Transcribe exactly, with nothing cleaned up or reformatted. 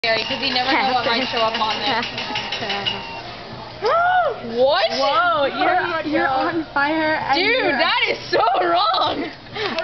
Because you never know what might show up on there. What? Whoa, you're, you're on fire. Dude, that is so wrong.